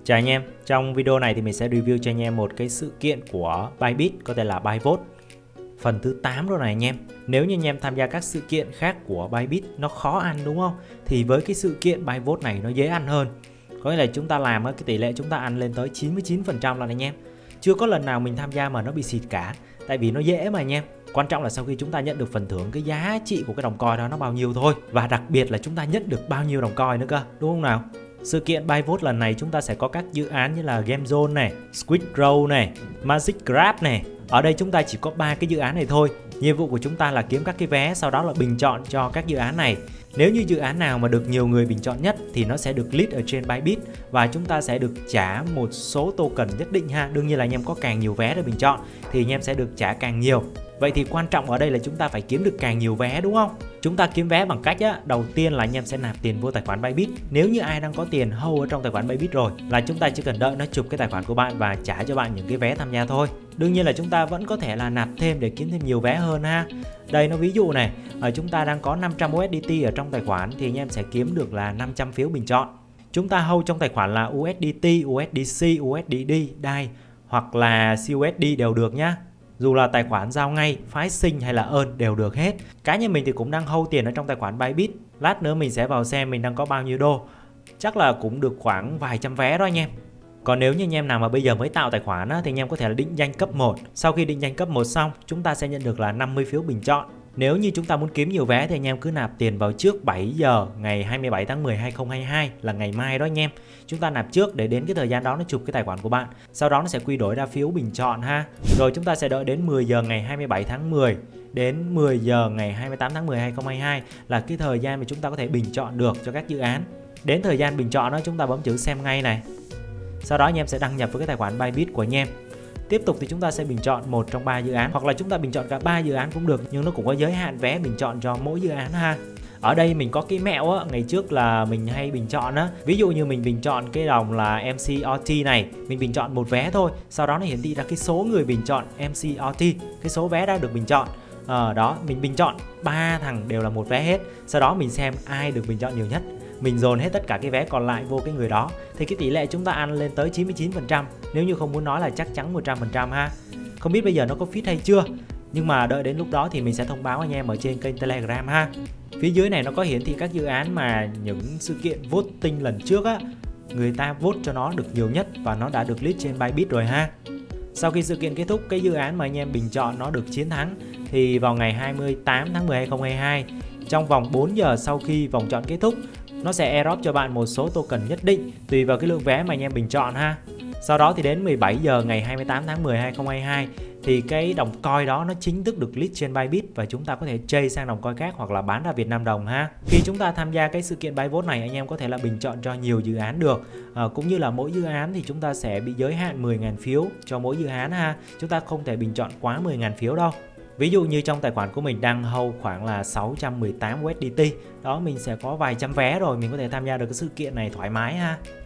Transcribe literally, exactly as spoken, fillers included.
Chào anh em, trong video này thì mình sẽ review cho anh em một cái sự kiện của Bybit có thể là Byvote phần thứ tám rồi này anh em. Nếu như anh em tham gia các sự kiện khác của Bybit nó khó ăn đúng không? Thì với cái sự kiện Byvote này nó dễ ăn hơn. Có nghĩa là chúng ta làm cái tỷ lệ chúng ta ăn lên tới chín mươi chín phần trăm là anh em. Chưa có lần nào mình tham gia mà nó bị xịt cả. Tại vì nó dễ mà anh em. Quan trọng là sau khi chúng ta nhận được phần thưởng, cái giá trị của cái đồng coin đó nó bao nhiêu thôi. Và đặc biệt là chúng ta nhận được bao nhiêu đồng coin nữa cơ, đúng không nào? Sự kiện Byvote lần này chúng ta sẽ có các dự án như là Game Zone này, Squid Row này, Magic Grab này. Ở đây chúng ta chỉ có ba cái dự án này thôi. Nhiệm vụ của chúng ta là kiếm các cái vé, sau đó là bình chọn cho các dự án này. Nếu như dự án nào mà được nhiều người bình chọn nhất thì nó sẽ được list ở trên Bybit và chúng ta sẽ được trả một số token nhất định ha. Đương nhiên là anh em có càng nhiều vé để bình chọn thì anh em sẽ được trả càng nhiều. Vậy thì quan trọng ở đây là chúng ta phải kiếm được càng nhiều vé đúng không? Chúng ta kiếm vé bằng cách á, đầu tiên là anh em sẽ nạp tiền vô tài khoản Bybit. Nếu như ai đang có tiền hold ở trong tài khoản Bybit rồi là chúng ta chỉ cần đợi nó chụp cái tài khoản của bạn và trả cho bạn những cái vé tham gia thôi. Đương nhiên là chúng ta vẫn có thể là nạp thêm để kiếm thêm nhiều vé hơn ha. Đây nó ví dụ này, ở chúng ta đang có năm trăm u ét đê tê ở trong tài khoản thì anh em sẽ kiếm được là năm trăm phiếu bình chọn. Chúng ta hold trong tài khoản là u ét đê tê, u ét đê xê, u ét đê đê, đê a i hoặc là xê u ét đê đều được nhá. Dù là tài khoản giao ngay, phái sinh hay là earn đều được hết. Cá nhân mình thì cũng đang hold tiền ở trong tài khoản Bybit. Lát nữa mình sẽ vào xem mình đang có bao nhiêu đô. Chắc là cũng được khoảng vài trăm vé đó anh em. Còn nếu như anh em nào mà bây giờ mới tạo tài khoản á, thì anh em có thể là định danh cấp một. Sau khi định danh cấp một xong, chúng ta sẽ nhận được là năm mươi phiếu bình chọn. Nếu như chúng ta muốn kiếm nhiều vé thì anh em cứ nạp tiền vào trước bảy giờ ngày hai mươi bảy tháng mười hai nghìn không trăm hai mươi hai là ngày mai đó anh em. Chúng ta nạp trước để đến cái thời gian đó nó chụp cái tài khoản của bạn. Sau đó nó sẽ quy đổi ra phiếu bình chọn ha. Rồi chúng ta sẽ đợi đến mười giờ ngày hai mươi bảy tháng mười đến mười giờ ngày hai mươi tám tháng mười hai nghìn không trăm hai mươi hai là cái thời gian mà chúng ta có thể bình chọn được cho các dự án. Đến thời gian bình chọn đó chúng ta bấm chữ xem ngay này. Sau đó anh em sẽ đăng nhập với cái tài khoản Bybit của anh em. Tiếp tục thì chúng ta sẽ bình chọn một trong ba dự án hoặc là chúng ta bình chọn cả ba dự án cũng được, nhưng nó cũng có giới hạn vé bình chọn cho mỗi dự án ha. Ở đây mình có cái mẹo á, ngày trước là mình hay bình chọn á. Ví dụ như mình bình chọn cái đồng là em xê rờ tê này, mình bình chọn một vé thôi, sau đó nó hiển thị ra cái số người bình chọn em xê rờ tê, cái số vé đã được bình chọn. Ở ờ, đó mình bình chọn ba thằng đều là một vé hết. Sau đó mình xem ai được bình chọn nhiều nhất, mình dồn hết tất cả cái vé còn lại vô cái người đó thì cái tỷ lệ chúng ta ăn lên tới chín mươi chín phần trăm. Nếu như không muốn nói là chắc chắn một trăm phần trăm ha. Không biết bây giờ nó có fit hay chưa, nhưng mà đợi đến lúc đó thì mình sẽ thông báo anh em ở trên kênh Telegram ha. Phía dưới này nó có hiển thị các dự án mà những sự kiện voting lần trước á, người ta vote cho nó được nhiều nhất và nó đã được list trên Bybit rồi ha. Sau khi sự kiện kết thúc, cái dự án mà anh em bình chọn nó được chiến thắng thì vào ngày hai mươi tám tháng mười hai nghìn không trăm hai mươi hai, trong vòng bốn giờ sau khi vòng chọn kết thúc, nó sẽ airdrop cho bạn một số token nhất định tùy vào cái lượng vé mà anh em bình chọn ha. Sau đó thì đến mười bảy giờ ngày hai mươi tám tháng mười hai nghìn không trăm hai mươi hai thì cái đồng coin đó nó chính thức được list trên Bybit và chúng ta có thể trade sang đồng coin khác hoặc là bán ra Việt Nam đồng ha. Khi chúng ta tham gia cái sự kiện Byvote này, anh em có thể là bình chọn cho nhiều dự án được, à, cũng như là mỗi dự án thì chúng ta sẽ bị giới hạn mười nghìn phiếu cho mỗi dự án ha. Chúng ta không thể bình chọn quá mười nghìn phiếu đâu. Ví dụ như trong tài khoản của mình đang hold khoảng là sáu trăm mười tám u ét đê tê, đó mình sẽ có vài trăm vé rồi, mình có thể tham gia được cái sự kiện này thoải mái ha.